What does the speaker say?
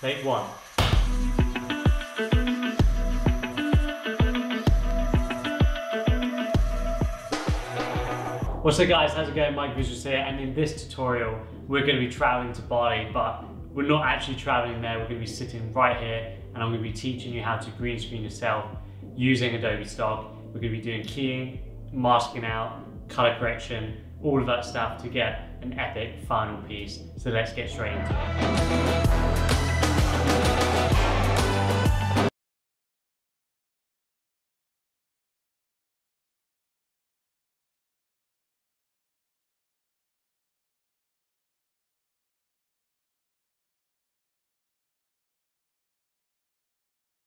Take one. What's up guys, how's it going? Mike Visuals here, and in this tutorial we're going to be traveling to Bali, but we're not actually traveling there. We're going to be sitting right here and I'm going to be teaching you how to green screen yourself using Adobe Stock. We're going to be doing keying, masking out, color correction, all of that stuff to get an epic final piece. So let's get straight into it.